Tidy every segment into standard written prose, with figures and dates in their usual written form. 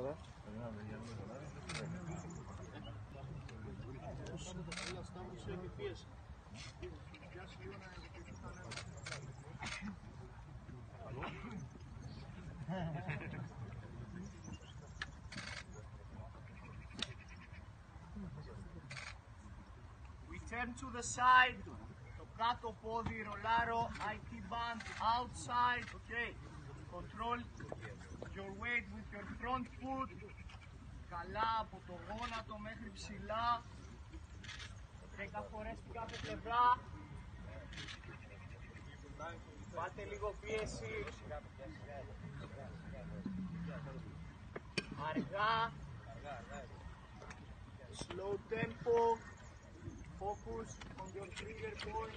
We turn to the side. Το κάτω πόδι ρολάρω. IT band outside. Okay. Control your weight with your front foot. Καλά από το γόνατο μέχρι ψηλά. 10 φορές στην κάθε πλευρά. Βάλτε λίγο πίεση. Αργά. Slow tempo. Focus on your trigger point.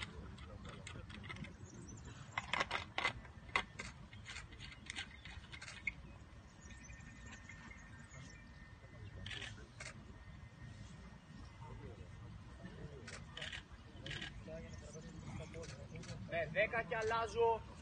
Ναι, 10 και αλλάζω.